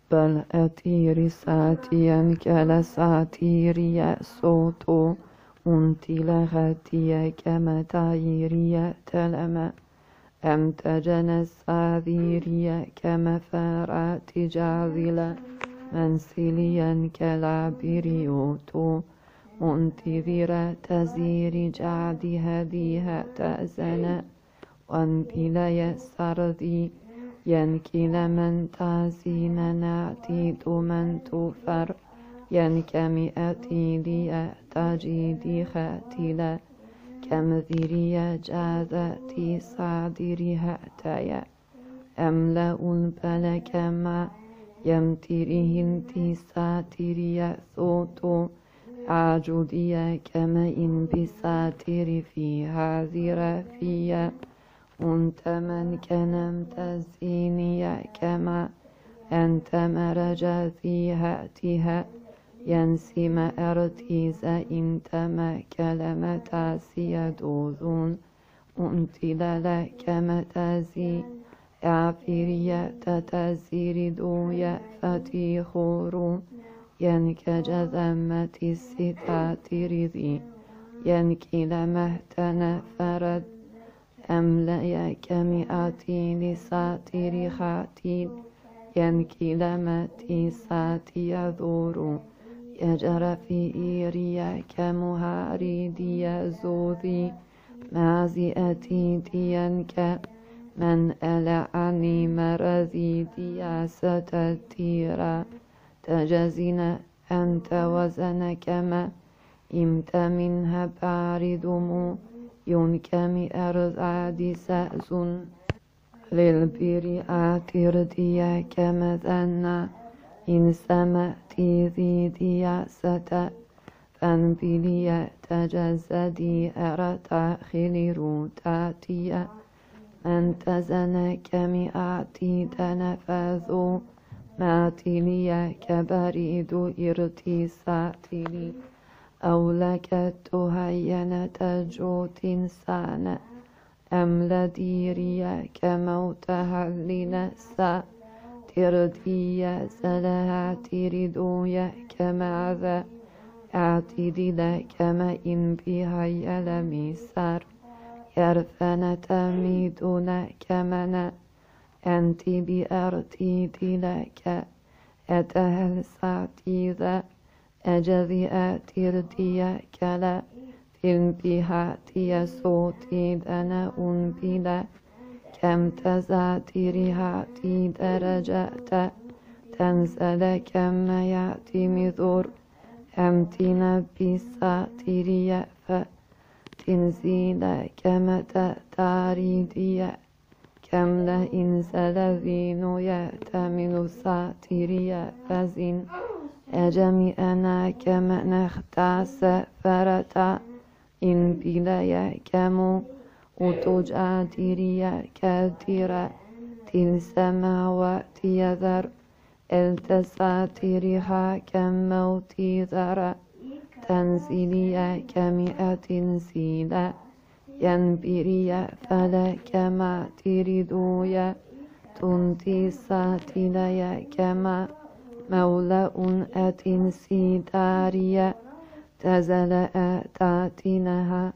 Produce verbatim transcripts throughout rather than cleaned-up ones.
بل أتيري ساتيا كلا ساتيري صوتو أنتلا غتيا كما تايري تلما أمتجن الساذيري كما فارات جاذلا منسليا كالعبريوتو منتظرة تزير جعد هديها تأزنا وانبلا يسردي ينكل من تازين نعتيد من تفر ينكمي أتيلي تجيدي خاتلا كم ذريا جاذتي صادرها تايا أملأ البلك ما يمترهن تساتريا صوتو عجوديا كما إن بساتر في هذه رفيا أنت من كنم تزينيا كما أنت مرجا فيها تها ينسم أرتيز إنت ما كلمة سيدوذون أنت لك متازي عفريا تتزير دويا فتيخورون ينك جذمة الستاتر ذي ينكي لمهتنا فرد أملأ كمئاتي لساتر خاتيل ينكي لمتي ساتي يذور يجر في إيريا كمهاريدي يزوذي مازئتي دينك من ألعني مرضي دياسة التيرا تجزنا أنت وزنك ما إمت منها باردم ينكم أرض سأز للبر آترديا كمذنا إن سمأتي ذي دياسة فانبليا تجزدي أرتا خليرو تاتيا من تزن كمئاتي تنفذو ماتليا كبريد إرتساتلي أو لك تهينة جوت سانا أم لديريا كموتها لنسا ترديا سلها تردويا كماذا اعتدل كما إن بها يلمسار يرفن تميدون كمنا أنت بأرتي لك أتهل ساتي ذا أجذي أتردي كلا في بهاتي صوتي دنا أنبلا كم تزاترها تي درجات تنزل كما يأتي مذور أمتنا بساتري فتنزيل كما تتاردي كم لئن سلذين يأتمن ساتريا فزن أجمعنا كما نختاس فرتا إن بلايا كمو وتجادريا كثيرا تل سماوات يذر التساترها كموت ذرا تنزيليا كمئة سيلا ينبريا فلا كما تردويا تنتي ساتليا كما مولأ أتن سيداريا تزل أتاتنها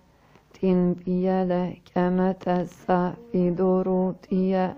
تنبيا كما تسا في دروتيا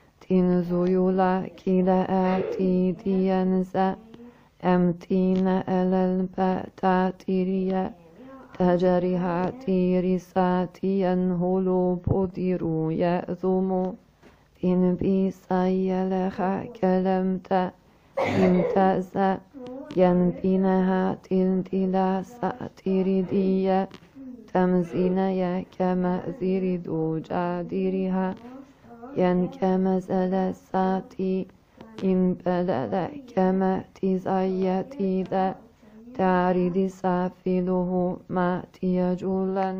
تنزيلا كلا آتي ديانزا أمتين ألا البتاتريا تجريها تيرساتي ينهلو بديرو يأذمو تنبي سيلخا كلمتا امتازا ينبينها تلتلا ساترديا تمزينيا كما زردو جادرها ينكما زلساتي إن بلد كما تزايتي ذا تعرض سافله ما تيجولا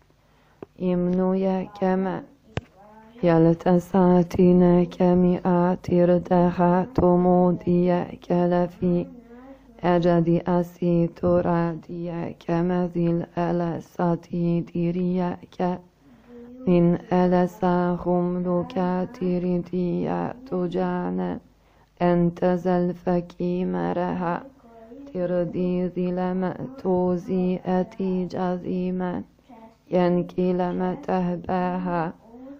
إمنويا كما يلتساتنا كمئات ردها تموديا كلفي أجد أسيت راديا كما ذي الألساتي ديرياك من ألساهم لكاترديا تجانا أنت زلفكي مرها تردي ذي لما توزي أتي جزيما ينكي لما تهباها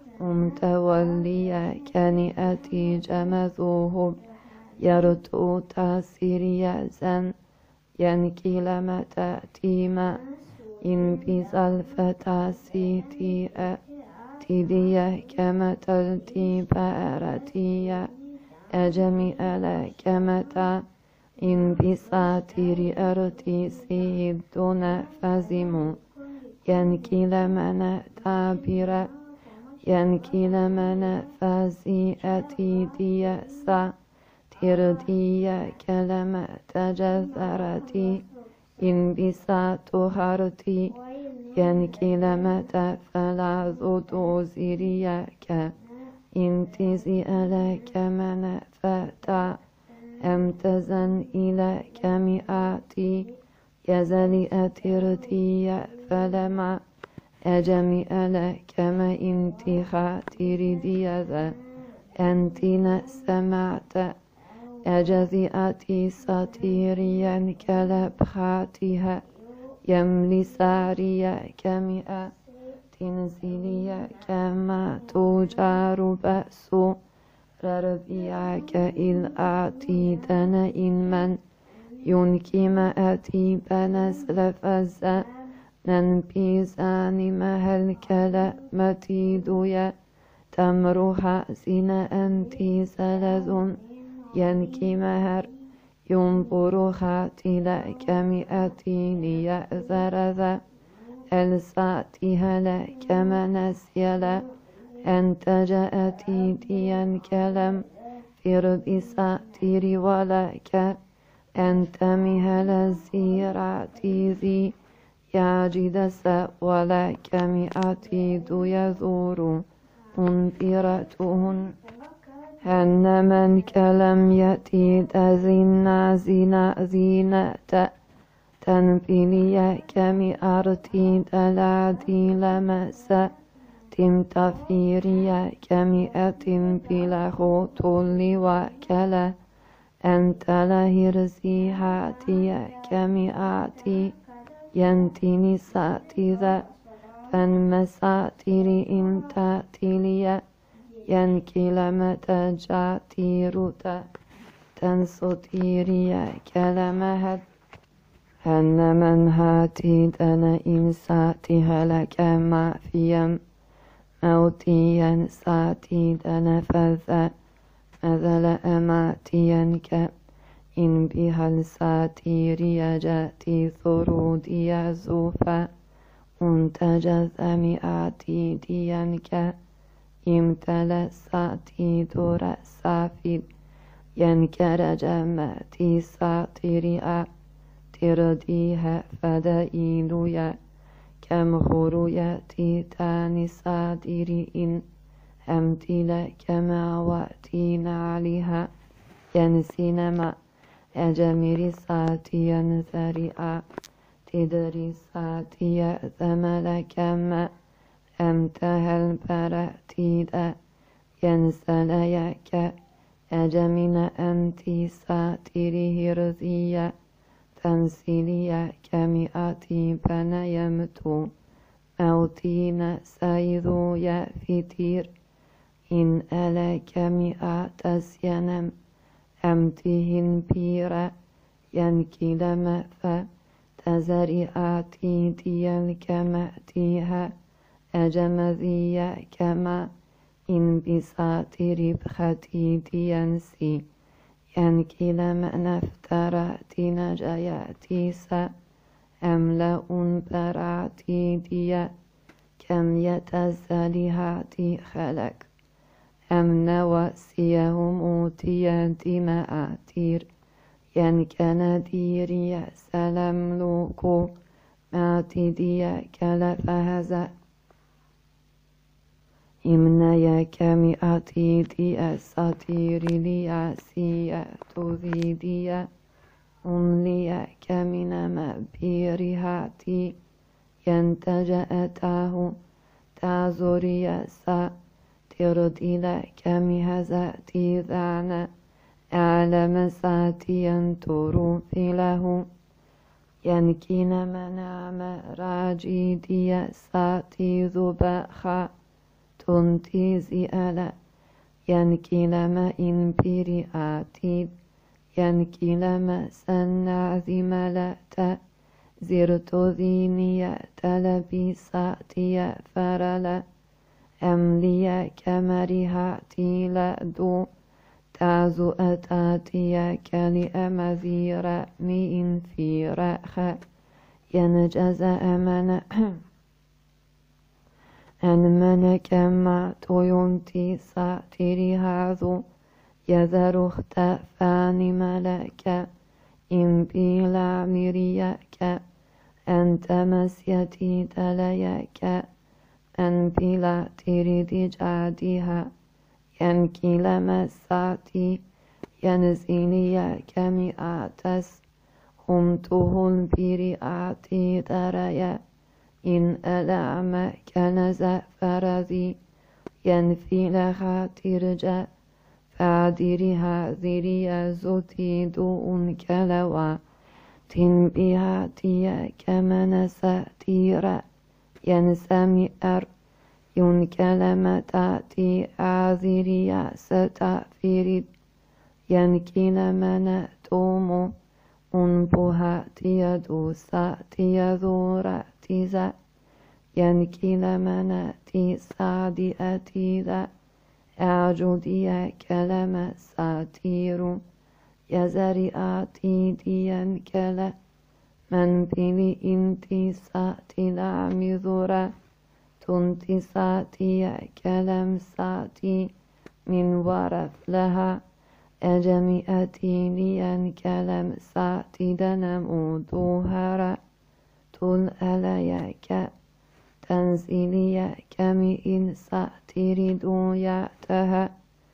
متوليا كنئتي جمذوه يرتو تاسيريا زن ينكي لما تأتيما إن بزلفة سيتي أتديا كما تلتي بارتيا أجمي ألا كمتا إن بساتير أرتي سيدنا فزمو ينكي لمن تابر ينكي لمن فازي أتي ديسا تردي كلمة تجذرتي إن بسات هرتي ينكي لمة فلا ذو زريك انتزي لك من فتا امتزن إلى كمئاتي يزلي أترتي فلما أجمي لك ما انت خاتر ديذا أنت سمعت أجزئتي ساتيريا كلبخاتها يملي ساريا كمئة تنزليا كما تجار بأسو رربيعك الآتي دنا إن من ينكي ما أتي بنسل فزا ننبيزان مهل كلمتي دويا تمرها زنا أنتي سلذ ينكي مهر ينبرها تلك مئتي ليأذر ذا ألساتها لك منسيلا أنت جاءتي ديا كلم في رب ساتير ولك أنت مهل الزيراتي ذي يعجد ولك مئتي دو يذور منفرتهن أن من كلم يأتي دزنا زنا زينة تنفيلي كمي أرتي دلادي لمسا تمتفيري كمي أتم بله طولي وكلا أنت لهرزي هاتي كمي آتي ينتني ساتي ذا فانمساتيري انت تليا ينكي لما تجاتي روتا تنصتيري كلمة أن من هاتي دنا إنساتي هلك ما فيم موتي ينساتي دنا فذا مثل أماتي ينك إن بها الساتيري جاتي ثرودي يزوفا منتجز مئاتي دينك امتلأ ساتي دور سافل ينكر جماتي ساتريا ترديها فدائلويا كم خروياتي تاني سادرين أمتلا كما واتين عليها ينسينما أجمر ساتي ينثريا تدري ساتي ثمل كما أمتها البراتيدا ينسليك أجمن أنتي ساتري هرزيا تنسليا كمئاتي بنا يمتو موتين سيذو يفتير إن ألا كمئات سينم أمتهن بيرا ينكي لما فتزرئاتي ديال كمأتيها أجمذيا كما إن بساتر بختي ديانسي ينكي لما نفتراتي نجاياتي سا أملأ براتي ديا كم يتزاليهاتي خلق أم نواسيهم أوتيا دماءاتير ينكن ديريا سلام لوكو ماتي ديا كلفهزا إمنايا كمئاتي ديا ساتير ليا سيا تذي ديا أمليا كمن مبيرهاتي ينتجأتاه تازوريا سا ترديلا كمهزاتي ذانا أعلم ساتيا تروثي له ينكين منام راجيدي ساتي ذبخا تنتيزي ألا ينكي لما إن بيري آتيد ينكي لما سنع ذي ملأت زرتو ذيني تلبي ساتي فرلا أملي كمرهاتي لأدو تعزو أتاتي كلي أمذير مئن في رأخ ينجز أمن أن من كما تيونتي ساتري هذو يذر اختفاني ملك إن بلا مريك أنت مسيتي دليك أن بلا تريد جادها ينكي لمساتي ينزيني كمئاتس همته البريئاتي دريا إن ألعم كنز فرذي ينفي لها ترجع فادرها ذري زوتي دون كلوا تنبيها تيا كمن ساتيرا ينسمي أر يون كلمة تاتي عاذريا ستافيرد ينكي لمن تومو أنبها تيدو ساتي ذورا تيزا ينكي لمن تي سادي أتيذا أعجودي كلمة ساتير يزري آتي ديان كلا من بلي انتي ساتي لعمي ذورا تنتي ساتي كلم ساتي من ورف لها أجمئتي ليان كلم ساتي دنم دوهرا تل أليك تنزيلي كمئن ساتي دوياتها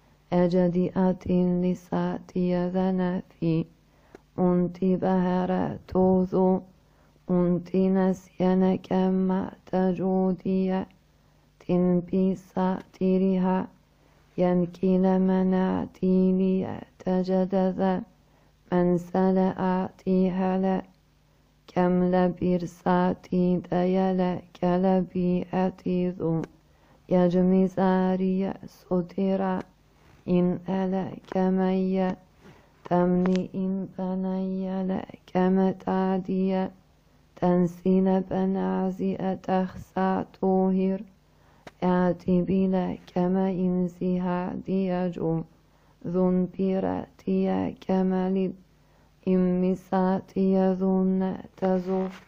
أجدئة لساتي ذنفي أنتي بهر توذو أنتي نسين كما تجودي تنبي ساترها ينكي لمناتي لي تجدذ من سلآتي هلا كم لبير ساتي ديلا كلبي أتيذو يجمي زاري سترا إن ألا كمي تمني إن بني لا كمتعدي تنسين بنعزي أتخسى توهر آتي بلا كما إن زهادي جو ذن بيراتي كمالد إمي ساتي ذن تزوف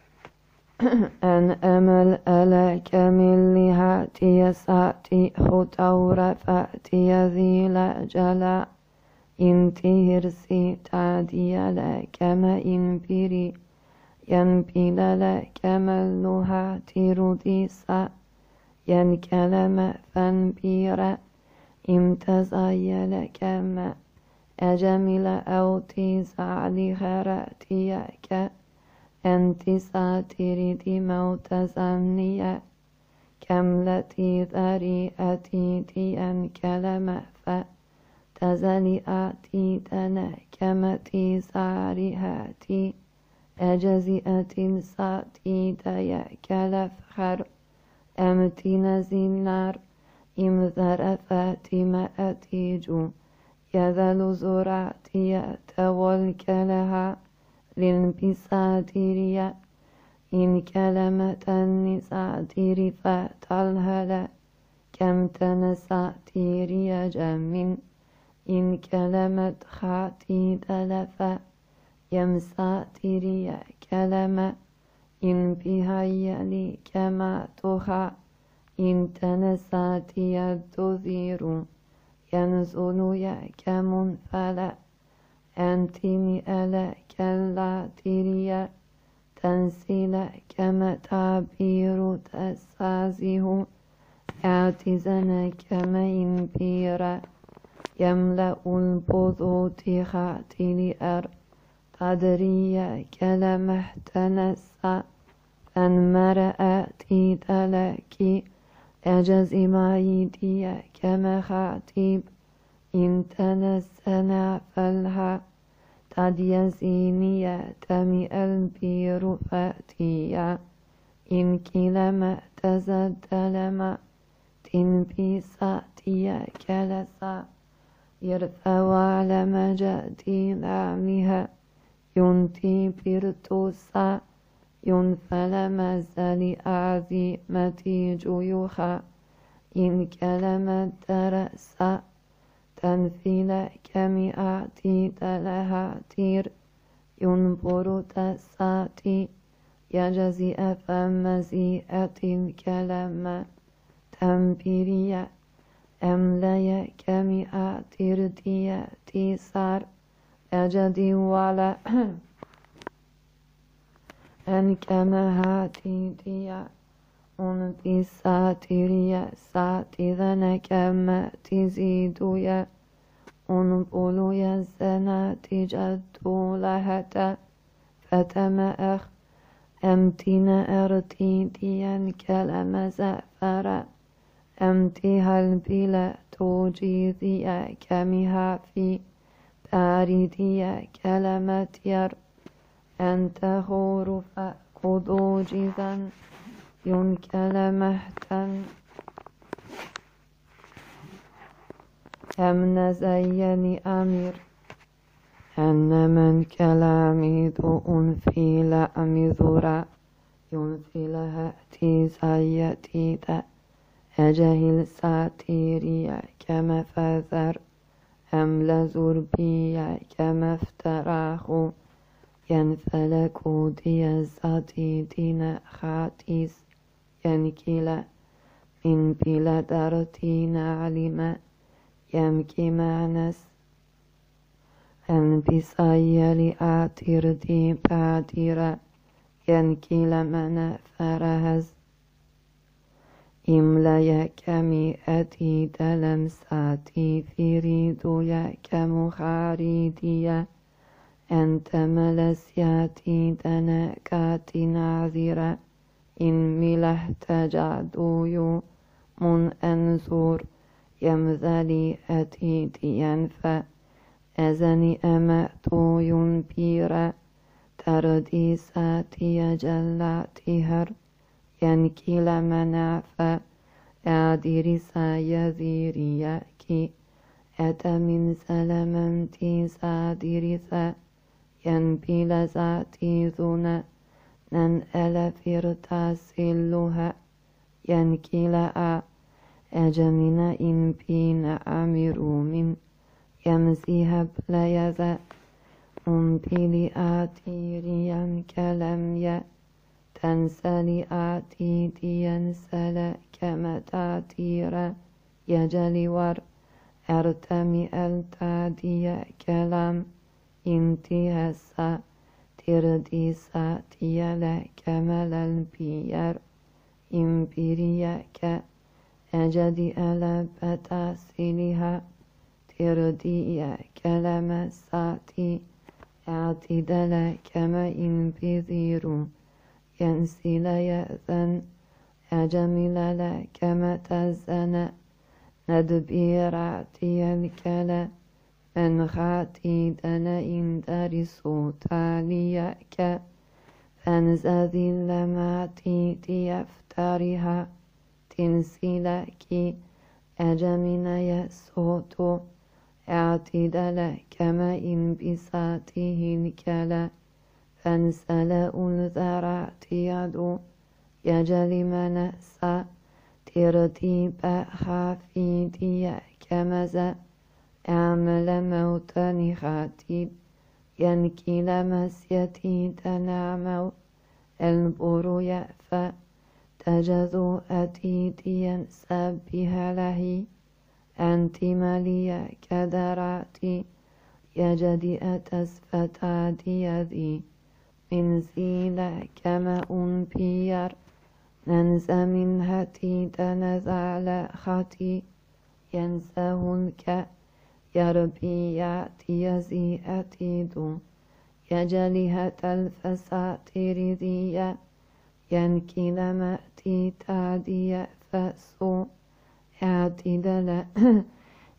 أن أمل ألا كمل هاتي ساتي خطور فأتي ذيل جلا إنتي هرسي تعدي لا كما إن بيري ينبيل لا كمل هاتي رديسا ينكلم فانبيرا امتزايل كما أجمل أو تزعلي خراتيك أنت ساتريدي موت زنيا كم لتي ذريئتي ديان كلمة فتزلي آتي دنا كم تزاريهاتي أجزئة ساتي ديا كلف خر أمتي نزينار إم ذرفاتي ما أتيجو يذل زرعتي تولكلها للبساتيريا إن كلمة النساتير فتلهلا كم تنساتيريا جمين إن كلمة خاتي تلفا يمساتيريا كلمة إن بهيالي كما تخا إن تنساتي تذير ينزل يكمن فلا أنتني ألا كلا تريا تنسيل كما تعبير تسازه اعتزنا كما إنبيرا يملأ البذوت خاتل أر قدريا كلمة احتنسا فانمرأتي تلكي أجز مايديا كما خاتيب إن تنسنا فلها تديزينية تمي البير فاتيا إن كلمة تزدلما تنبيسا تيا كلسا يرفع على مجدي لعمها ينتي بيرتوسا ينفل مزالي أعظيمتي جيوخا إن كلمة درسا تنفيل كمي أعطيت لها تير ينبر تساتي يجزي فمزيئة الكلمة تنبيريا أملي كمي أعطير دي تيسار أجدي ولا أن كما هاتي ديا أن بساتيريا ساتذن كما تزيدويا أن بولويا زناتي جدو لهتا فتما أخ أمتنا أرتي ديا كلمة زفرا أمتي هل بلا توجيذيا كمها في بارديا كلمة ير أنت خورف قدوجزا ينكل مهتا أم نزيني أمير أن من كلامي ذو أنفي لأمذرا ينفي لها تيزايتي ذا أجهل ساتيريا كما فذر أم لزربيا كما افتراخو ينفلك دي زاتي دين خاتيس ينكيلا من بلا دارتين علما يمكي معنس أن بسايا آتير دي باديرا ينكيلا من فرهز إملا يكمي أتي دلم ساتي فريدو يكم خاريديا أنت ملسياتي دنكاتي ناذرة إن مله تجادويو من أنزور يمذلي أتي دينفا أزني أمأتو ينبيرا تردي ساتي جلاتهر ينكيل منافا أديري سايذيرياكي أتا من سلمنتي ساديرثا ينبيل ذاتي ذونا نن ألفير تاسلها ينكيلا أجمنا إن بين أميرو من يمزيها بليذا أنبيلي آتيريا كلم يا تنسلي آتي دينسل كما تاتيرا يجلي ور أرتمي التادي كلام إنتي هسا تردي ساتي لكمل البير إمبريك أجدي ألبتا سلها تردي كلام ساتي اعتدل كما إنبذير ينسل يأذن أجمل لكما تزن ندبير عتي الكلا من خاتي دنا إن درسو تاليك فانزذي لماتي تيفترها تنسلك أجمن يسوتو اعتدل كما إن بساته الكلا فانسل أنذرات يدو يجلي منسى ترتيب خافيديا كمزا أعمل موتني خاتيب ينكيل مسيتي تنعمو البرو يأفى تجذو أتيديا سبها لهي أنت ماليا كدراتي يجدي أتسفتا ديذي من زيلا كما أنبير ننسى من هتي تنزعل خطي ينسهنك يربي يأتي يزي أتيدو يجلي الفساتير ذي ينكي لمأتي تادي فأسو اعتدل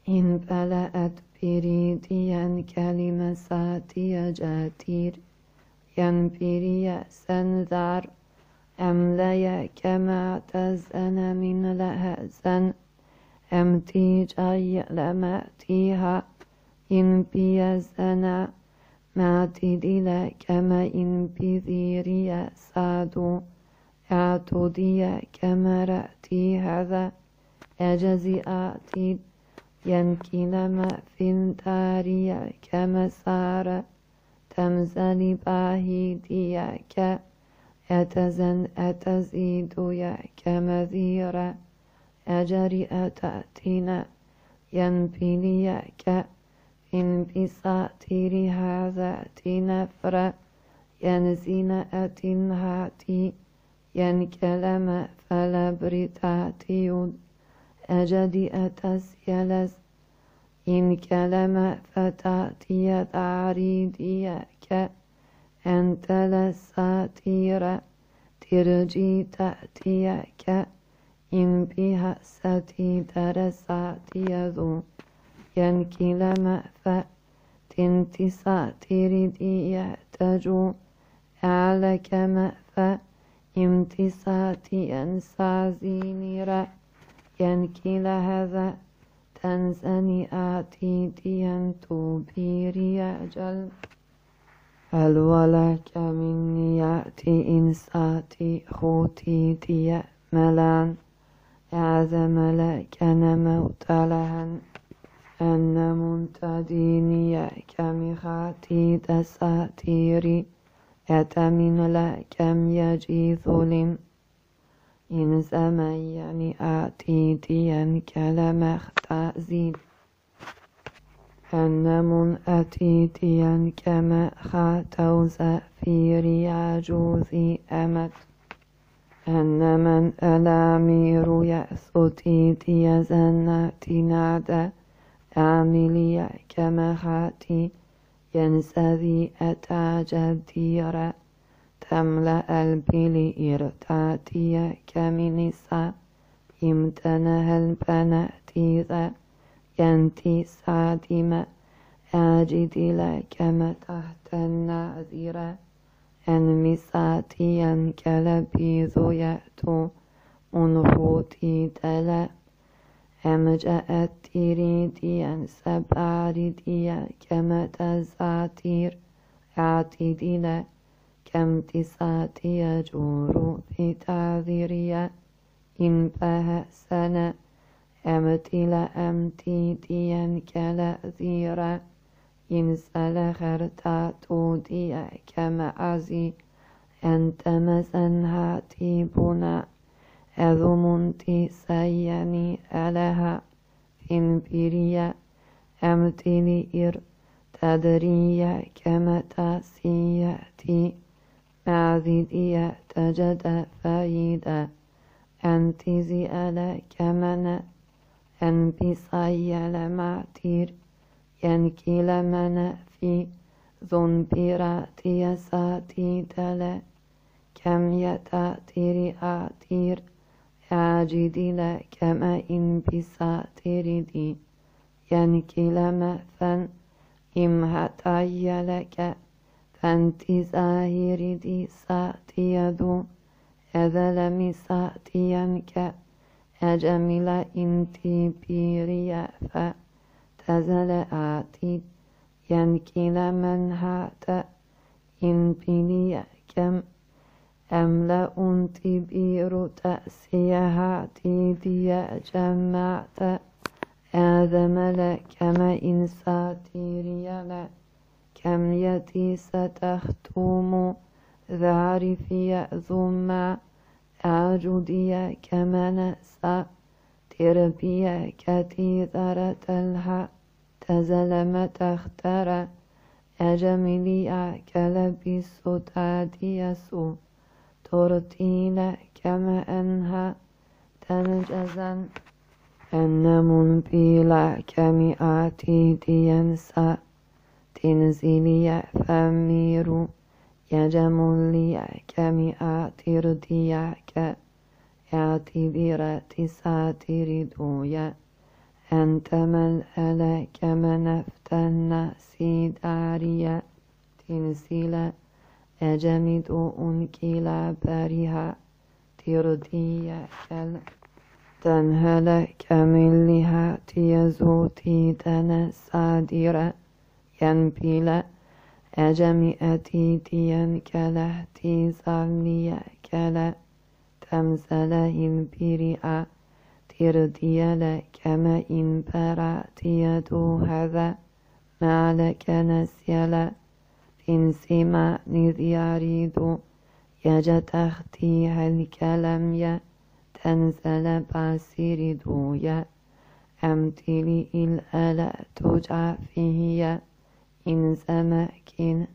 امتلأت بريديا كلمة ساتية جاتير ينبري سنذر أملي كما تزن من لهزن أمتي جاي لمأتيها إن بيزنا ما تدل كما إن بذيري سادو أعتدي كما رأتي هذا أجزي آتي ينكلم في الداري كما سار تمزل باهيديك أتزن أتزيد كمذيرا أجري أتأتينا ينبليك إن بساتير هذا تنفر ينزين أتنهاتي ينكلم فلبرتاتي أجدي أتسيلس إن كلم فتاتي تعريديك أنت لساتير ترجي تأتيك إن بها ستي درساتي ذو ينكلم فتنتساتير دي تجو أعلك مأفى امتساتي أنسازينير ينكل هذا تنزني آتي ديان توبيري أجل الولك مني يأتي إنساتي خوتي دي ملان أعظم لك نموت لهن أن منتديني كمخاتي دساتيري أتمن لكم يجي ظلم إن زميني آتي ديان كلم اختازين أن من أتي ديان كما خاتو زفيري عجوزي أمت أن من الأمير يأسوتي دي زناتي نادا عاملي كما خاتي ينسذي أتاجدير تملأ البلي إرتاتي كمنسا امتنه البناتي ذا ينتي سادما أجد لك ما تحت الناذرة أن مساتيا كلبي ذو يأتو أنخوتي دلا أم جاءت تريديا سبارديا كما تزاتير أعتدلا كم تساتي جور بتعذيريا إن بهسنا أمتلا أمتي ديا كالذيرا إن سلخرتا توديا كما عزي أنت مزنهاتي بنا أذو منتي سيني ألها إن بريا أمتلي إر تدريا كما تاسياتي معذديا تجد فايدا أنتزي ألا كمنا أن بصي لمعتير ينكل من في ذنبراتي ساتي دلا كم يتاتير آتير أجد لك ما إن بساتير دي ينكل مفن إم هتاي لك فانتي زاهر دي ساتي ذو إذا لم ساتينك أجمل إنتي بيريا فتزل آتي ينكل من هات إن بليا كم أملأ تبير تأسيهاتي دي جمعت آذم لك ما إن ساتيريا لك كم يتي ستختوم ذعرفي ثم أعجدي كما نسى تربية كتيذرة الها تزلم تختار أجملي كلبي ستادي يسو ترتين كما أنها تنجزا أن منبيلا كمئاتي دينسا تنزيلي فميرو يجملي كمئات ردياك اعتبرت ساتر دويا أنت ملأل كما نفتن سيداريا تنسيلا أجمد أنكلا بريها ترديا كلا تنهل كملها تيزوتي دنا صادرة ينبيلا أجمئتي تين كلا تيزالنيا كلا تمثل إنبريا ترديلا كما إنبرا تيدو هذا ما لك نسيلا تنسيما نذياريدو يجتختي هالكلام يا تنزل باسير دويا أمتلي الألا تجع فيه إن زمكن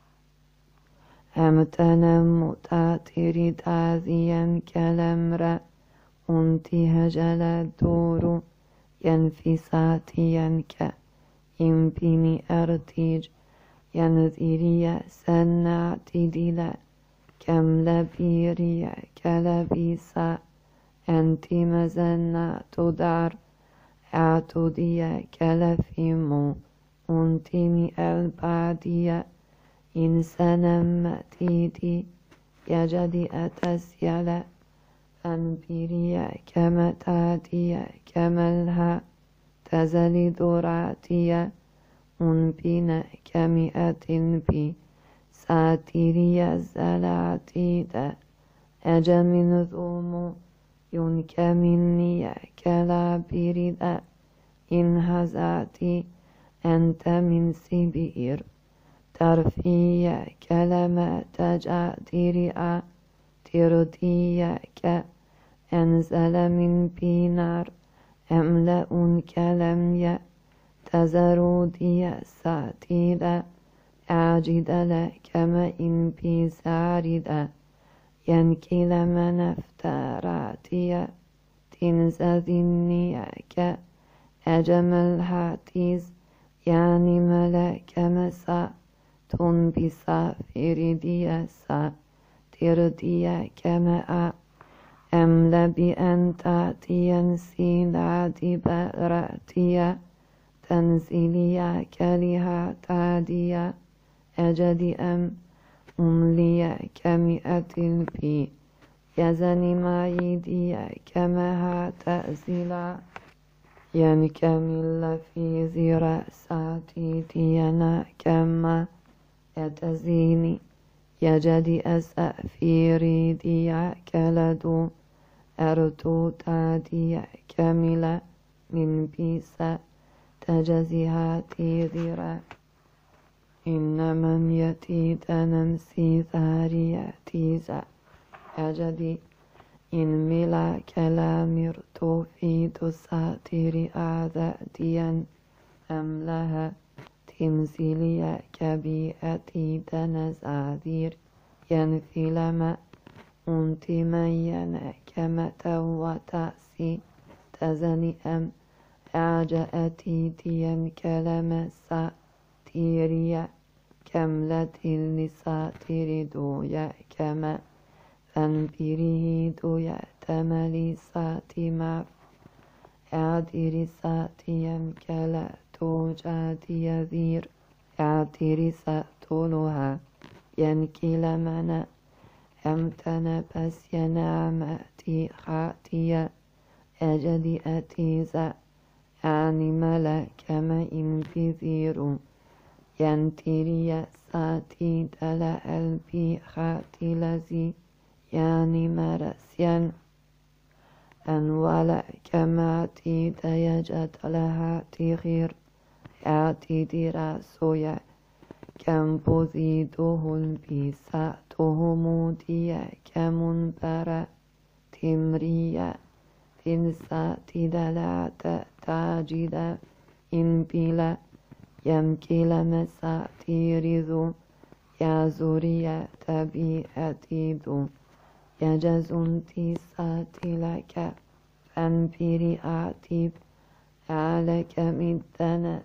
أمتنا متاتر تاذيا كلامرا انتهج الدور ينفساتيا كإنبني أرتيج ينذيري سنعتدلا كم لبيري كلبيسا أنت مزنا تدار أعتدي كلفيمو أنتني البعدية إنسانا متيدي يجدي أتسيلا أنبيري كما تادي كملها تزلي دراتيا أنبنا كمئة بي ساتيريا زلاتيدا أجمن ذومو ينك مني كلا بريدا إن هزاتي أنت من سبير ترفي كلمة تجادريا ترديا كأنزل من بينار أملأ كلميا تزرودي ساتيدا أعجد كما إن بساردا ينكل من افتراتيا تنزذني كأجمل هاتيز يعني ملك مسا تنبسا فرديا سا ترديا كما أمل بأن تاتيا سيلاد براتيا تنزيليا كلها تاديا أجدي أم أمليا كمئة بي يزني معيديا كما تأزيلا ينكمل في زراساتي دينا كما يتزيني يجدي أسافيري ديا كلدو أرتو تاديا كاملة من بيسا تجزيها تيذرا إن من يتيد نمسي ثاريا تيزا أجدي إن ملا كلامر توفيد ساتير آذاتيا أم لها تمثيليا كبيئتي تنزادير ينفلما أنتمينا كما تواتاسي تزني أم أعجأتي تيا كلام ساتيريا كملة لساتير دويا كما فانبيره دويا تملي ساتي ماف أعدير ساتيا كلا توجاتي يذير أعدير ساتولها ينكيل منا أمتنا بس ينامتي خاتيا أجدي أتيزا يعني ملا كما إن بذير ينتيري ساتي دلا ألبي خاتي لزي يعني مرسيا أن ولا كما تيد يجد لها تغير ياتي دراسويا كم بذيده البيسا تهموديا كمنبرا تمريا تنسى تدلا تاجدا إن بلا يمكيل مسا تيرذو يا زوريا تبيئتيدو يجزون تيساتي لك فانبيري آتيب عليك مدنا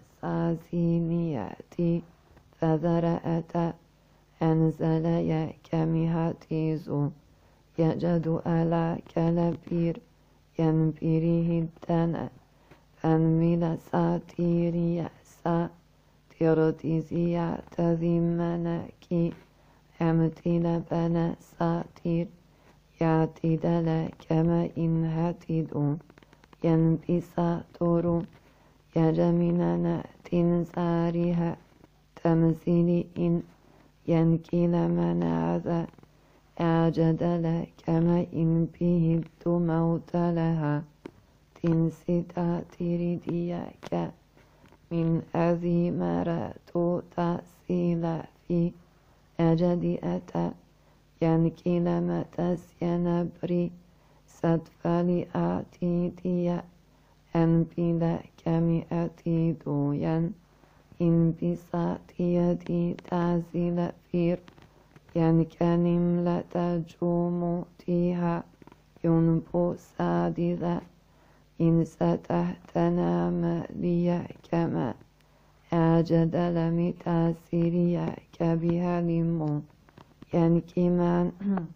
سازينياتي فذرأت أنزل يا كمهاتيزو يجد ألا كلبير ينبيره الدنا فنميل ساتيري سا تيروديزيا تذمنكي أمتين بنا ساتير يعتد كما إن هتدون ينبسا تورو يجمننا تنزارها تمثيل إن ينكيل من عذا أعجد كما إن به موت لها تنسيتا تريديك من أذي مرة تأسيل في أجد أتى ينكيل متس ينبري ستفالي أعتيديا أن بلا كمي أتيدو ين إن بساتي يدي تعزيل فير ين كنم لتجوم تيها ينبو سادلا إن ستهتنا مليا كما أجد لم تاسيريا كبها لمو ين كمان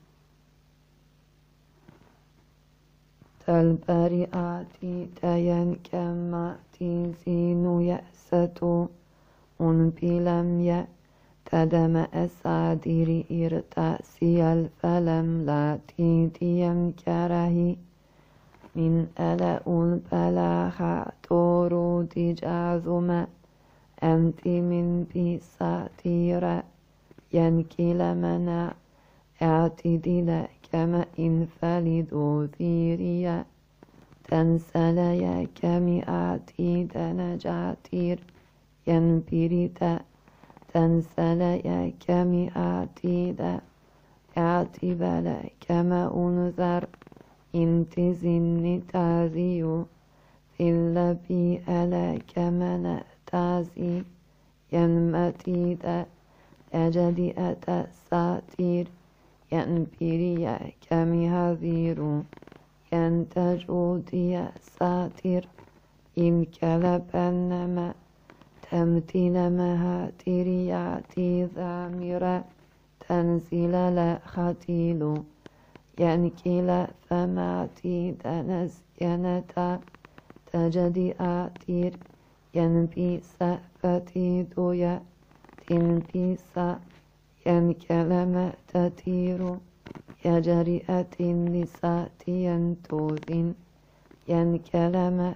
تلبرياتي تين كما تزين يأستو أن بلم ي تدم أسادير إرتاسي الفلم لا تيديم كرهي من ألا البلاخ تورو دجازما أنت من بساتير ينكيل منا اعتدل كما إن فلدوا ذيريا تنسليا كمي أعتيد نجاتير ينبريتا تنسليا كمي أعتيد اعتبال كما أنذر انتزن تازيو ثلبي ألا كما تازي ينمتيد أجد أتى ساتير ينبريا كمي هذيرو ينتجودي ساتر إن كلبنما تمتين مهاترياتي ذامرة تنزل لا ختيل ينكيل فماتي دنزينتا تجدي آتير ينبي سأفتي دويا تنبي سأ ينكلم تتير يجرئة النساء ينتوذن ينكلم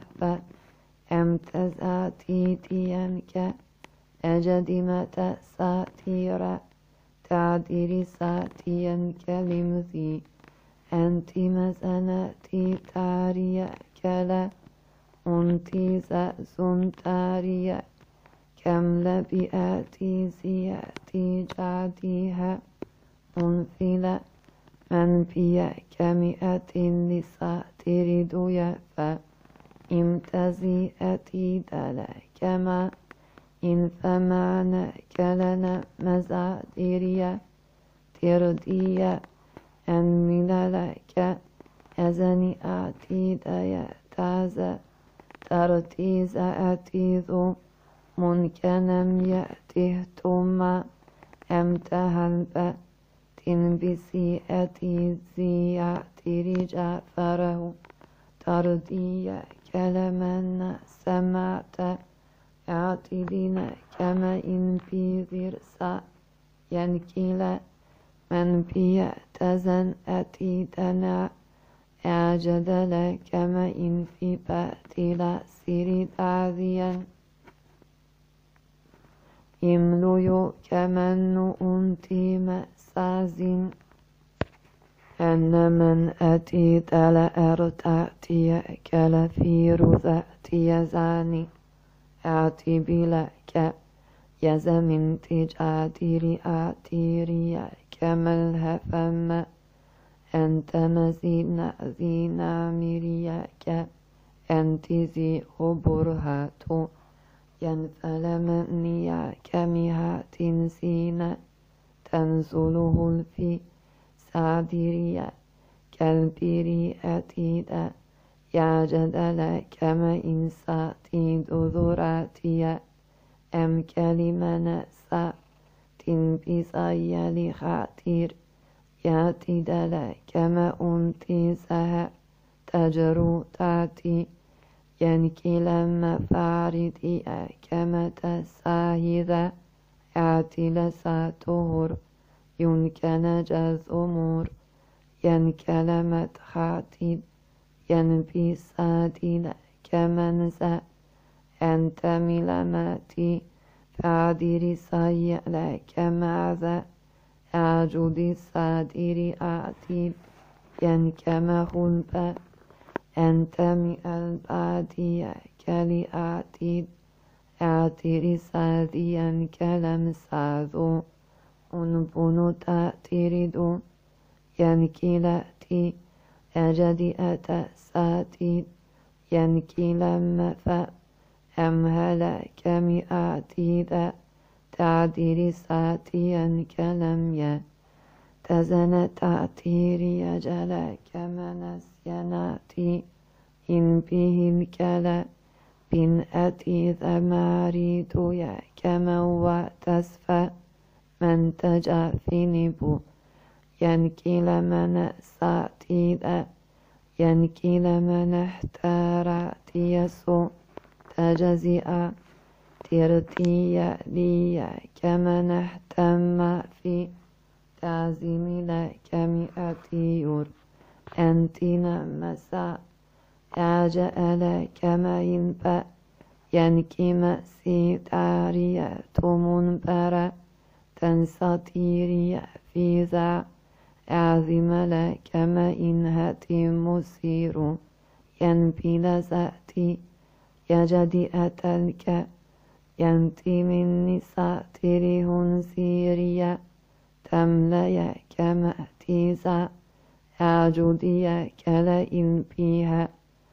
فأمتزاتي تينك أجدمة ساتيرا تعدير ساتين كلمذي أنت مزناتي تاريا كلا أنتي زأزن تاريا كم لبئاتي زياتي جاديها أنفلا من بيا كمئة نساء تريد يفا امتزي أتيد كما إن فمعنا كلنا مزاديريا ترديا أن من لك أزني أتيد يتازا ترتيز أتيذ منكنم يأتيه ثم أمتهن ب تنبسي أتي زياتي جعفره تردي كلما سمعت اعتدين كما إن في ذرسا ينكيل من بي تزن أتيدنا أعجد كما إن في باتلا سيري داذيا إملو كمن أنتي مأسازين أن من أتي تلا أرتأتي كالفير ذاتي زاني أعتي بلك يزمن تجاديري آتيري كما الهفم أنت مزين زينا مريك أنت ذي أبرهاتو ينفل مني كمها تنسين تنزله في سادريا كالبيري أتيدا يعجد كما إن ساتيد ذراتيا أم كلمة نسا تنبسي لخاتير ياتيد كما أنتزها تجرو تاتي ينكي لما فاردي كما تساهذا عاتل ساتور ينكن جاز أمور ينكلمت خاتب ينبي سادين كمنزا أنت ملماتي فعدير سيئل كماذا أعجد سادير آتيب ينكما خلبا أنت من البادية كلي آتيب أعتير ساديا كلم ساذو أنبنو تأتيردو ينكيلاتي أجدي أتا ساتيب ينكيلم فأ أمهل كمئاتي ذا تعدير ساتيا كلم ي تزن تعتيري جل كمنسيناتي إن به الكلا بن أتي ثماري تويا كموا تسفى من تجا في نبو ينكي لمن ساتي ذا ينكي لمن احتارت يسو تجزئ ترتي لي كمن احتم في تعزيم لك مئة يور أنتنا مساء أجأل كما ينبأ ينكي مأسي تارية منبرة تنسطيري في ذا أعظم لك ما إنهتي مسير ينبي لزأتي يجدي أتلك ينتي من نساء تريهن سيريا تملي كما تيزا أعجدي كلئن بها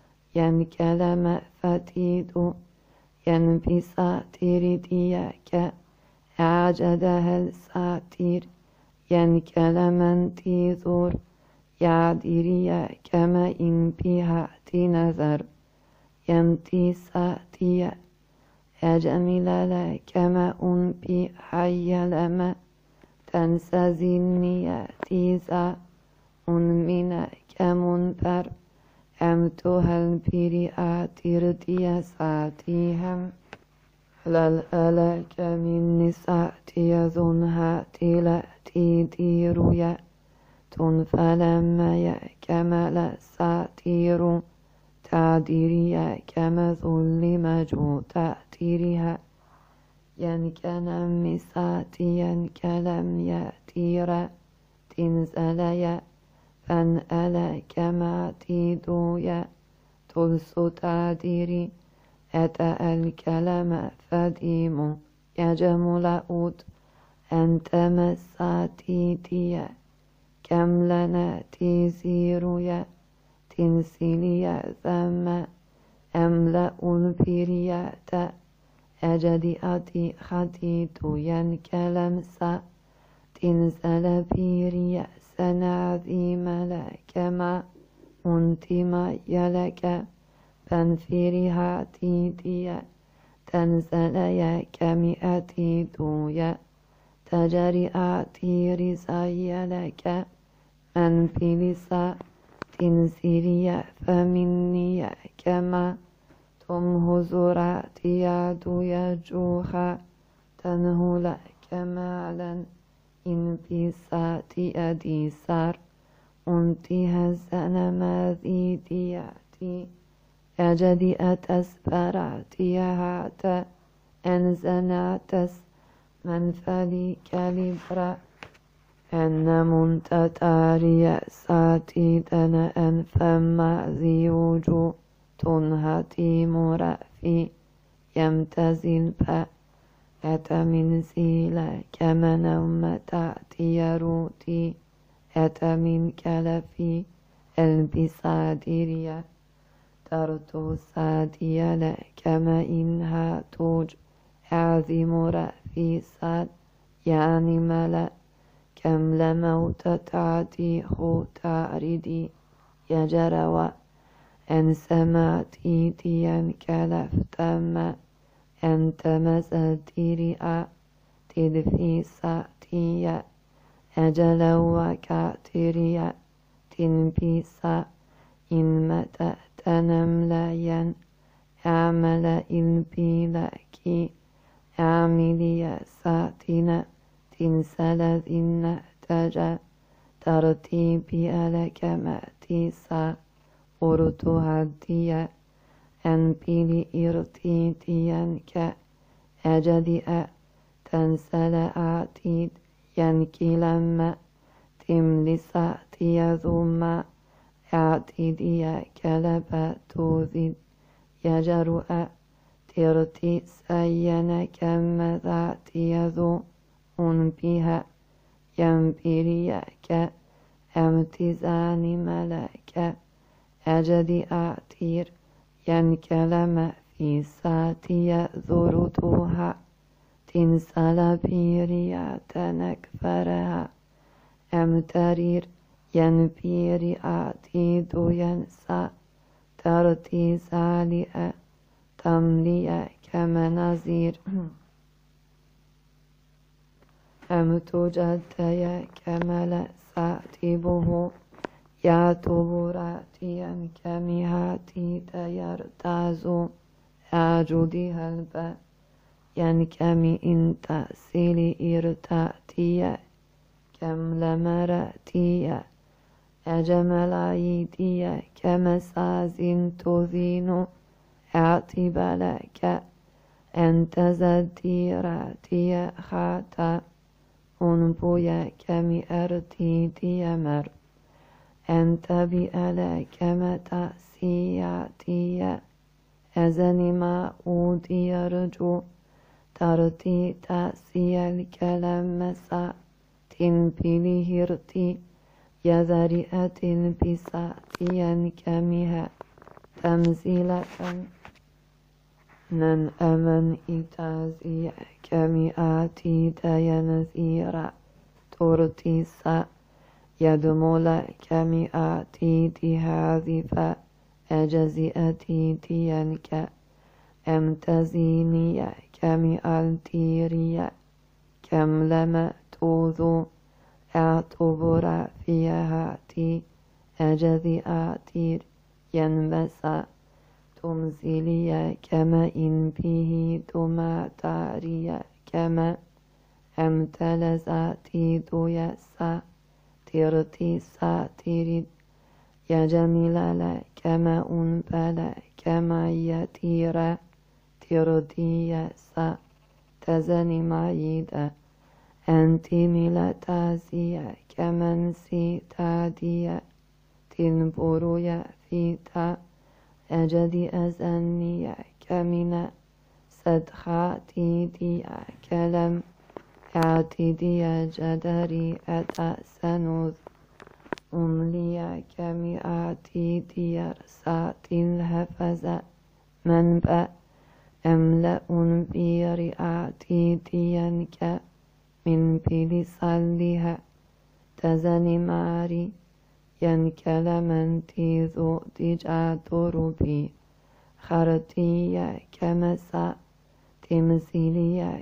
ينكلم فتيد ينبي ساتير ديك أعجدها الساتير ينكلم تيزور يعديري كما إن بها تنذر ينتي ساتي أجمل لك ما أنبي حي لما تنسزني تيزا أنمنا كمنبر أمتها البريئات ردي ساتيهم للألك من نساتي يظنها تلأتي ديرويا تنفلما يكمل ساتير تعديريا كما ظلم جو تأتيرها ينكن مساتي ينكلم يأتير تنزليا فانألا كما تيدويا تلسو تعديري أتى الكلام فديم يجمل أود أنت مساتي ديا كم لنا تزيرويا تنسيليا ثم أملأ البريات أجدي أتي خديت ينكلم سا تنزل بيريا سنعظيم لك ما أنتما يلك فانفرها تيديا تنزل يا كمئة دويا تجري آتي رزاي لك من بلسا تنسيريا فمني كما تمهز راتيا دويا جوخا تنهل كمالا إن بساتي أديسار أنتها الزنما ذي دياتي أجدي أتسفراتي هاتا أنزناتس من فلي كالبرا أن منتتاري ساتي دنا أن فما زيوجو تنهتي مرافي يمتزل با أتى من زيلا كما نوم تأتي روتي أتى من كلفي البساديريا ترتو ساديا كما إنها توج أعظم رأفي ساد يعني ملا كم لموت تعدي خو تعردي يجروا أن سمعتي ديا كلفتما أنت مسديري تدفي ساتيا أجلوا كاتريا تنبيسا إن متى تنمليا أعمل البلكي أعملي ساتنا تنسل ذن تجا ترتيبي ألكماتي سا أرتو هدية أنبيلي إرتيتيا كأجدئ تنسل آتيد ينكي لما تملسا تيذوما آتيديا كلبا توذيد يجرؤ ترتي سينا كم ذات يذو أنبيها ينبيريا كأمتزان ملكا أجدي آتير ينكلم في ساتي ذرتها تنسل بيريا تنكفرها أمترير ينبيري آتيد ينسى ترتي سالئ تملي كمنازير أم تجدي كمل ساتبه ياتب راتيا كمهاتي تيرتازو أجدي هلبا ينكمي انت سيلي إرتاتيا كم لمراتيا أجمل عيديا كمساز تذين أعتب لك أنت زديراتي خاتا أنبويا كمي أرتيتي مر أنت بألك متأسياتي أزني ما أودي يرجو ترتي تأسي الكلام مسا تنبيلي هرتي يذرئة بساتيا كمها تمزيلة نن أمن إتازي كمئاتي تينزيرا ترتيسا يدمول كمئاتي تهاذفا أجزئتي تينك أمتزيني كمئالتيريا كم لم توذو أعتبر فيها تي أجزئاتي ينبسا تمزيلي كما إن به تماتاري كما أمتلزاتي دويسا ترتي ساتيري يجميل كما أنبل كما يتيرا ترتي يسا تزني معيدا أنتي ملتازيا كمن سي تاديا تنبرويا فيتا أجدي أزني كمنا صدخاتي دي كلم أعتدي جدري أتأسنوذ أملي كمئاتي دي رسات الهفزة منبأ أملأ برئاتي دينك من بلسالها تزني ماري ينكلمن تيذو دجا تربي خرطية كمسا تمثيلية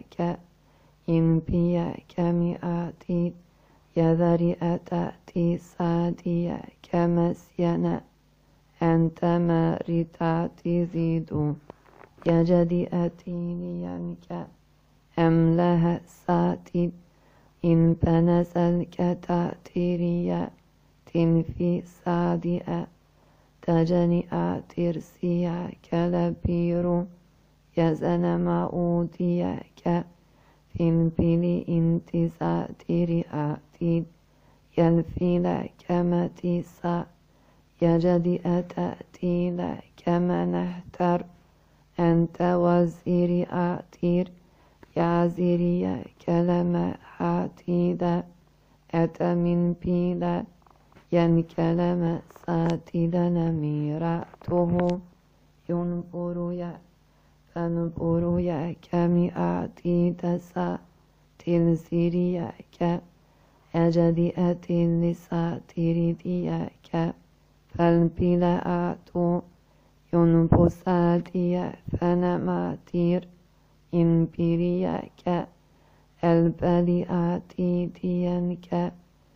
كإنبيا كمئاتي يذرئ تأتي سادية كمسينا أنت مريتا تزيدو يجدي أتينيانك أم لها ساتي إن بنزل كتاتيريا في سادئة تجني آترسيا كلبيرو يزن ماوديا كفين بلي انتزاتيري آتيد ينفيل كمتيسا يجدي أتأتيل كما نهتر أنت وزيري آتير يعزيري كلمة حاتيدا أتى من بيلا ينكلم ساتلا ميراته ينبر يا فنبر يا كمئاتي تسا تلسيريا ك أجدئة لساتيريا ك فالبلاءات ينبساتيا فنماتير إنبيريا ك البلياتي دينك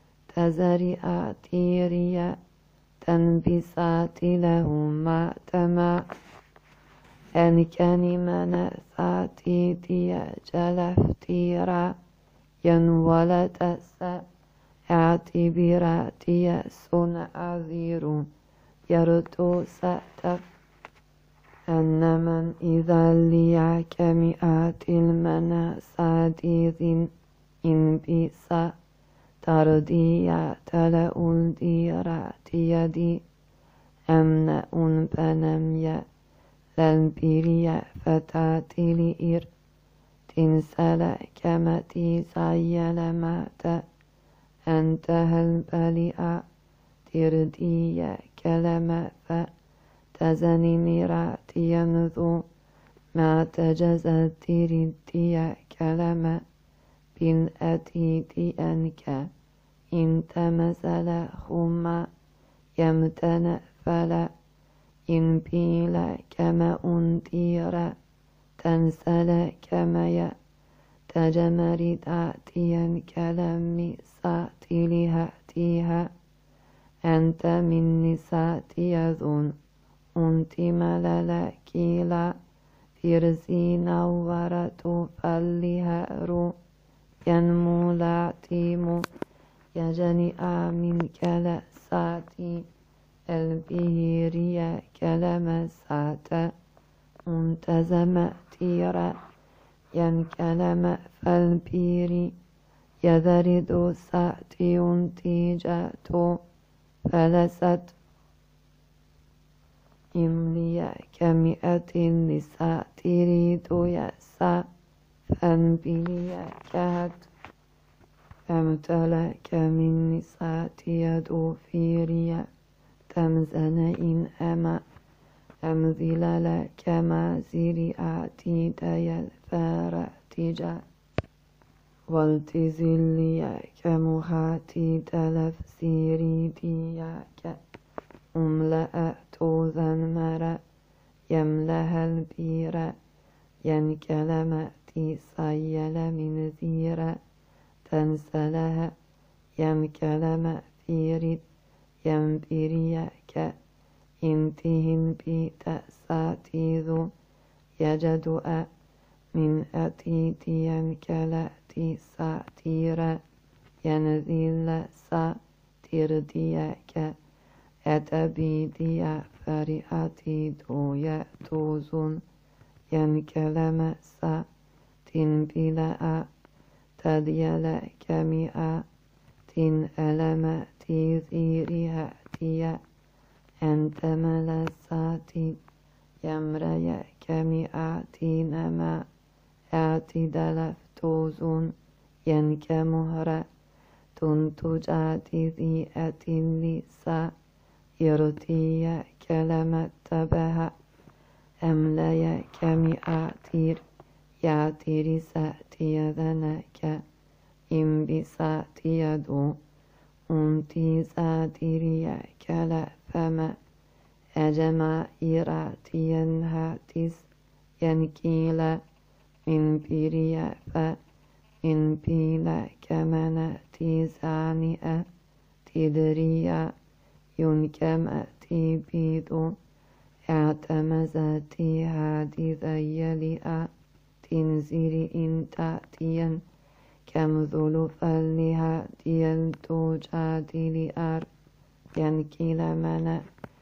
تزرئاتي ريا تنبسات لهما تما أنكني من ثاتي دي جلفتيرا ينولد سا اعتبراتي سن عذير يرتو سأتف أن من إذا ليعك مئات المناساديذ إن بيسا ترديا تلأ ديرات يدي أمن أن بنميا للبيريا فتاتي لإر تنسل كمتي سيل مات أنتهى البليئة ترديا كلمة فتزني ميراتي ينذو ما تجزت ترديا كلمة بن أتيتي أنك إن تمثل خما يمتن فلا إن بيل كما أنتير تنسل كما ي تجمرد آتيا كلمي ساتلها تيها أنت من نساتي يذون أنت ملل كيلا ترزي نورة فلها رو ينمو لاتيمو يجني آمن كلا ساتي البهيرية كلمة ساتا منتزم تيرا ين كلمة فالبيري يذرد ساتي انتيجاتو فلست إمليا كمئة لساتيري دو يسا فانبليا كهت أمتلك من نساتي يدو فيريا تمزن إن أما أمذلل كما زريعتي دي الفارتجا والتزليا كمهاتي دلف سيري دياك أملأ توذن مرا يملها البيرا ينكلم تيسيل من زيرا تنسلها ينكلم فيرد ينبريك انتهن بتأساتيذ يجدؤ من أتيتي ينكلأتي ساتيرا ينزل ساترديك أتبيدي فرئتي دو يأتوزن ينكلم سا تنبلأ تديل كمئة تن ألم تيزيرها تيا أنت ملساتي يمري كمئة نما اعتدل فتوزن ينك مهرة تنتجاتي ذي أتلسا يرتي كلمة تبها أملي كمئة تير يعتري ساتي ذنك إن بساتي يدو أنتي ساتيري كلا فما أجمع إراتي ينهاتس ينكيلا من بيريا فإن بيلا كمنا تيزانئة تدريا ينكم تبيدو اعتمزتي هادي ذيلئة تنزيري إن تأتين كم ذلو فلها ديال توجادي لأر ينكيل منا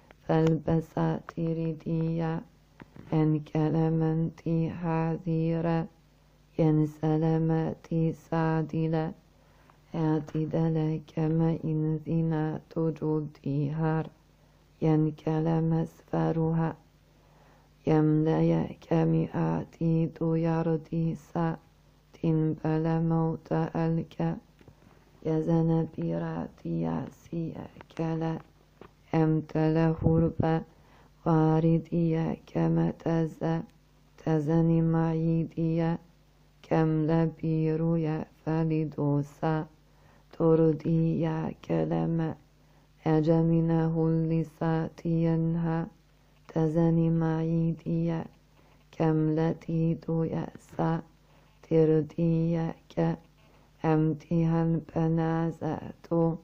فالبساتير ديا أن كلمنتي حذيرة ينسلمتي سادلة اعتدل كما إن ذنا تجودي هار ينكلم اسفرها يملي كمئاتي دو يردي سا تنبل موت ألك يزن بيراتي ياسي كلا أمتل هرب واردي كما تزا تزني معيدي كم لبيرو يفلدوسا تردي يا كلمة أجمنه اللساتي ينهى تزني معيدي كم لتيدو يأسا ترديك أمتها البنازات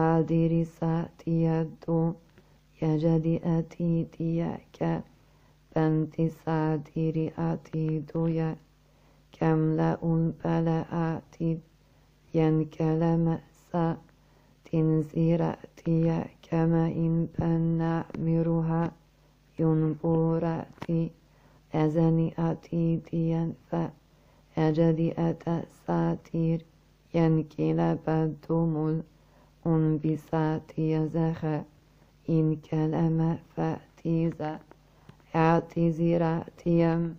فادر ساتي يدو يجدي أتيتيك بنت ساتير أتيدويا كملا بلا أتيد ينكلم سا تنزيرتي كما إن بنا مروها ينبورتي أزني أتيديا فأجدي أتساتير ينكل بدومل أن بساتي زخا إن كلم فاتيزا اعتزراتيم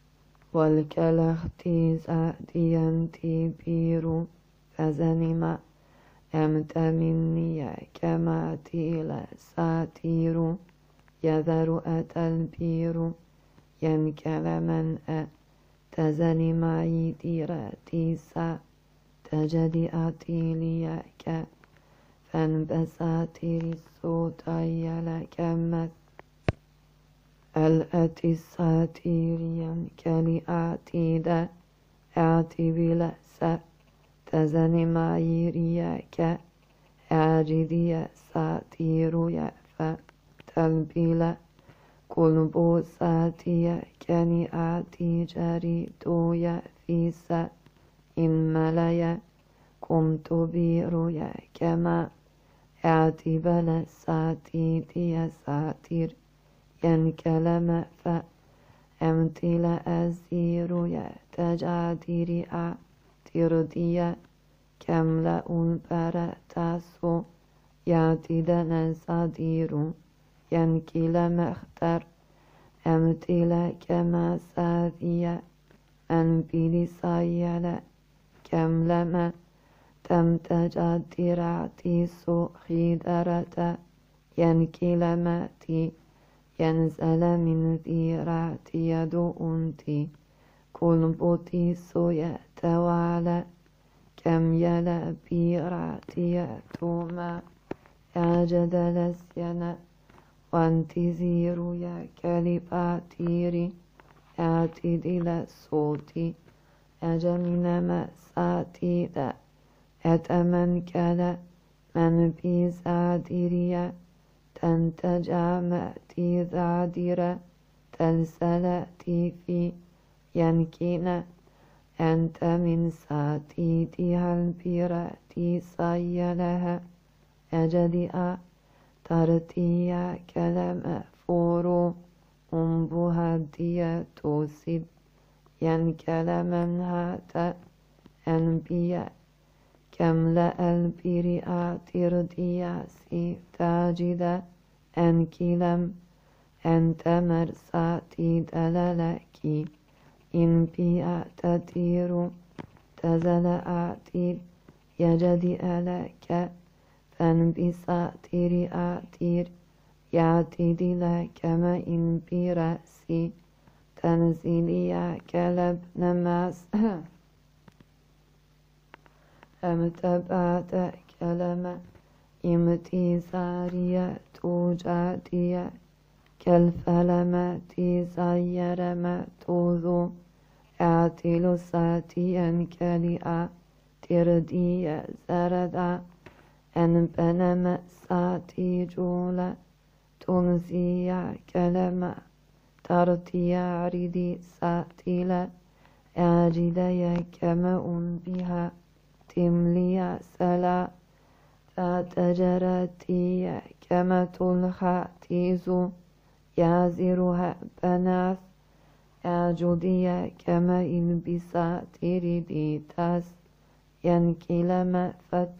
والكلختيزا ديانتي بيرو فزنما أمت مني كما تيل ساتيرو يذر أتى البيرو ينكلمن أ تزنما يديرتي سا تجدي أتيليك فانبساتير الصوت يلكمت الأتي ساتيريا كلي أعتيدا أعتي بلأس تزني معيريك أعجدي ساتير يأفى تلبيلا قلبو ساتي كني أعتي جري دويا فيسا إن ملايا قمت بيرويا كما أعتي بلا ساتي دي ساتير ينكلم فأمتل أزير يتجادير أترديا كملا البرتاسو يعتدن صدير ينكل مختر أمتل كما ساذيا أنبيل سايلا كملما تمتجادير عتيسو خيدرة ينكل ماتي ينزل من ذيرات يدو أنتي كل بوتي سويا توالى كم يلا بيرات يأتوما أجد لسينا وانتزير يا كلباتيري أعتد إلى صوتي أجمن مساتي ذا أتمن كلا من بيزاديريا تنتجع مأتي ذادرة تلسلتي في ينكينا أنت من ساتيتها البيراتي صيلها أجدئ ترتيا كلام فورو أمبها ديا توسد ينكلمن هاتا أنبياء كملا البريئة ترديا سي تاجدا أنكلم أنت مرساتي دلالكي إن بيئة تطير تزل أعتير يجدي لك فانبساتير أعتير يعتدي لك ما إن برأسي تنزيلي كلب نماس أمتبعت كلمة امتزارية توجادية كالفلمة زير ما توذو أعتل ساتيا كلئة تردية زردا أنبنم ساتي جولة تنزيا كلمة ترتي عردي ساتيلة أجدي كما بها تملي سلا فتجرتي كما تلخاتيز يازرها بناث أجدي كما إن بساتير ديتاس ينكلم فت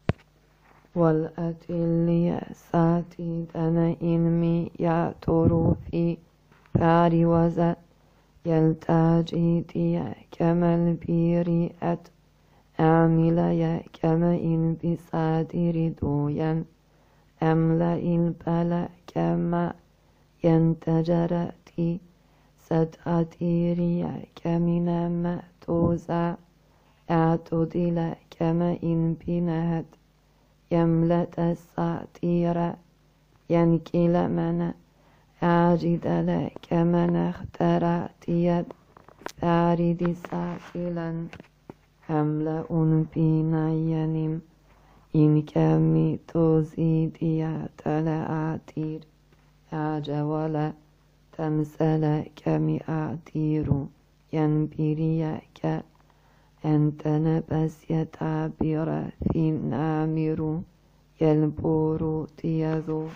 والأتلي ساتي دنا إنمي يعتر في فاروزة يلتاجي دي كما البيرئة أعمل كما إن بصادر دويا أملأ البلاء كما ينتجرتي ستأتيري كمن مأتوزا أعتدل كما إن بنهت يملت الساتير ينكل من أعجد كمن اخترعتي فارد سافلا حملأ بنا ينم إن كمي توزيديا تلأتير أجول تمثل كمئاتير ينبريك أنت نبس يتعبر في نامر يلبور تيذو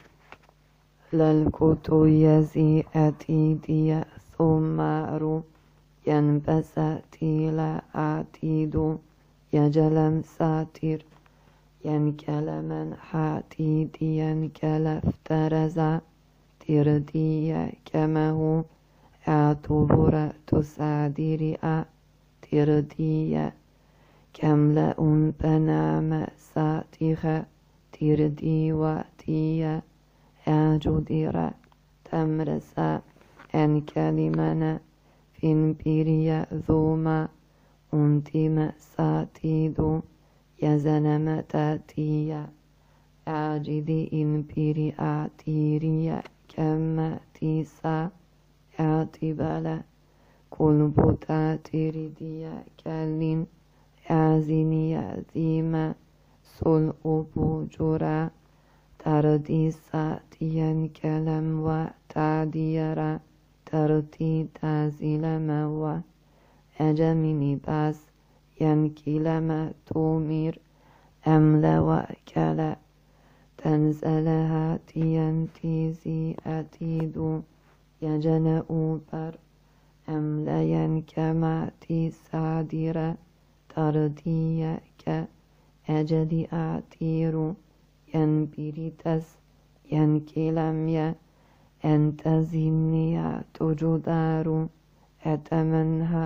للكتو يزي أتيدي ثمار ينبس تيلا عتيد يجلم ساتر ينكلمن حاتيد ينكلف ترزا تردي كما هو اعتبر تسادر تردي كملأ بنام ساتخ تردي واتي أجدر تمرس أن كلمنا فين بيريا ذوما أنتم ساتيدو يزنم تاتيا أجدي إن بيري آتيريا كما تيسا آتبالا كل بوتا تيريديا كالين أزينيا ذيما سل أبو جرا تردي ساتيا كلم وتعديرا ترتي تازيل موا أجمني باس ينكلم تومير أملا وكلا تنزلها تينتيزي أتيدو يجل أوبر أملا ينكما تسادر ترديك أجدي أعتير ينبريتس ينكلم أنت زينيا تجدار أتمنها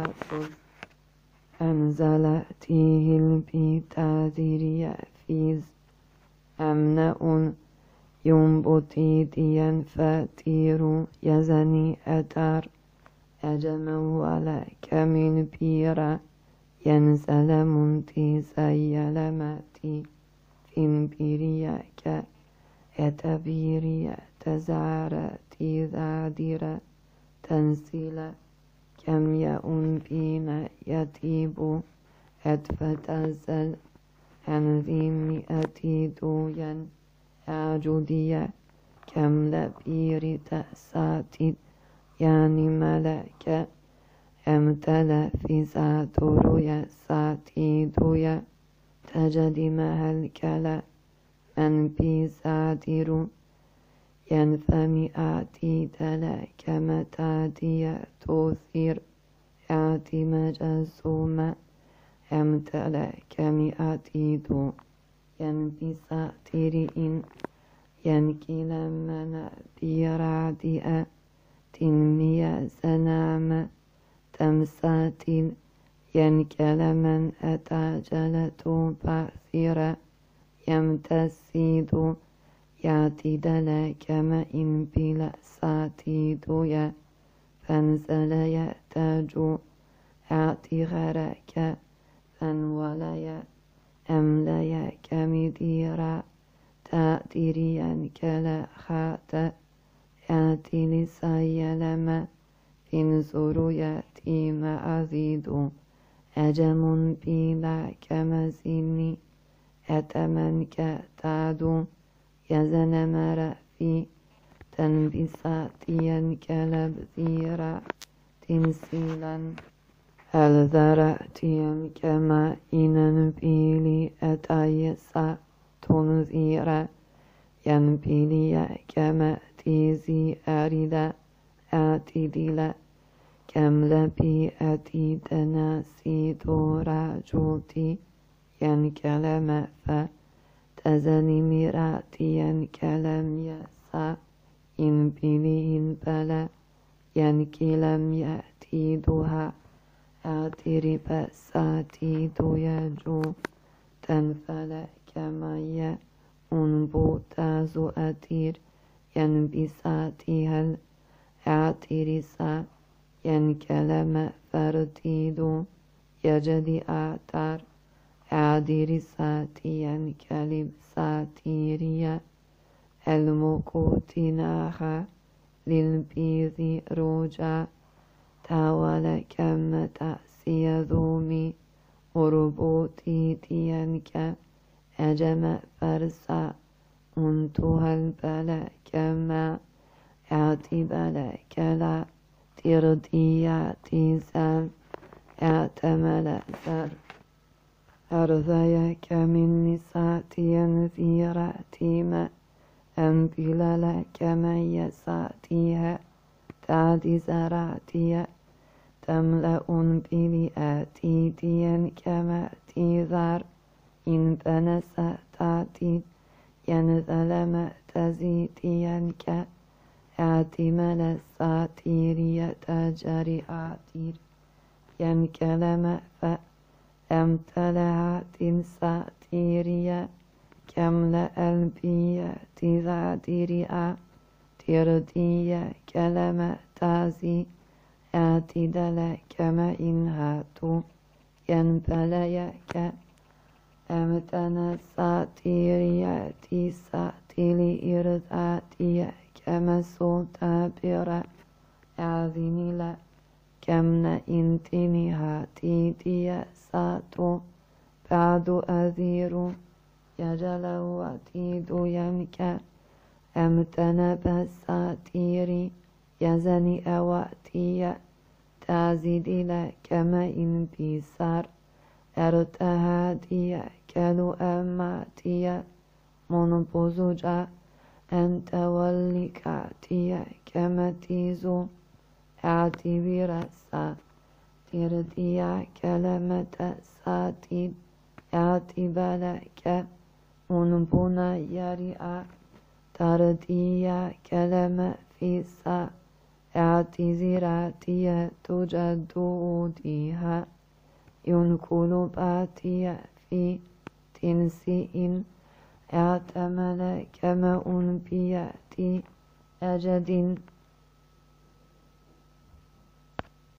أنزلتيه البتادريا فيز أمنأ ينبتي ديا فاتير يزني أدار أجمو لك من بيرا ينزل منتي زيلماتي فين بيرياك أتبيريا تزعر تذادر تنزيل كم يؤن بين يتيب أتفتزل عن ذي مئة دويا أجديا كم لبير تأساتي يعني ملك أمتلا في زادر يساتي دويا تجدي مهلكلا من بزادر ينفمي آتي دلك متادية تثير آتي مجزومة أمتلا كمئاتي دو ينبي ساترين ينكي لمن بيرادئ تنمي سنام تمساتين ينكلمن أتاجلة بثيرة يمتسيد ياتي دلك ما إن بلا ساتيدويا فانزل يأتاج أعطي غرك فانوليا أمليا كمديرا تأديريا كلا خات آتي لسيلما فانزر يأتي ما أزيد أجم بلا كمزيني أتمنك تعدو يزن مرأفي تنبساتيا كالبذيرا تنسيلا هل ذرأتيا كما إن بيلي أتايسا تنذيرا ينبيلي كما تيزي أريدا آتدلا كم لبي أتي تناسي دورا جوتي ينكلم فتزني مراتي ينكلم يسا إن بلي إن بلا ينكلم يأتي دوها آتري بساتي دو يجو تنفل كما ينبو تازو أتير ينبساتي هل آتري سا ينكلم فرديدو يجدي آتار عادير ساتيا كلب ساتيريا المكوتناها للبيذ روجا تاول كم تأسي ذومي أربوتي تينك أجم فرسا أنتها البلا كما اعتبال كلا تردياتي سال اعتمل زر أرضيك من نساتي نذيراتي ما أنبل لك ميساتيها تعدي زراتي تملأ بلئاتي ديا كما تيذر إن بنساتاتي ينزل ما تزيدينك اعتمل الساتير يتجري آتير ينكلم فأمتلعت ساتيريا كمل البية تذاديريا ترديا كلمة تازي اعتدل كما إنهاتو ينبليك أمتنا ساتيريا تساتيلي إرذاتيا كما سوتابرا أعذني لا كمنا إنتني هاتي ديا ساتو بعد أذيرو يجل واتيد ينكا أمتنا بساتيري يزني أواتيا تازيد لك كما إن بيسار ارتهاديا كانوا أماتيا منبوزجا أنت واللكاتيا كما تيزو اعتبر سا ترديا كلمة ساتين اعتبالك منبونا يريا ترديا كلمة في سا اعتزراتيا تجدوديها ينقل باتيا في تنسئ اعتمل كما أنبياتي أجد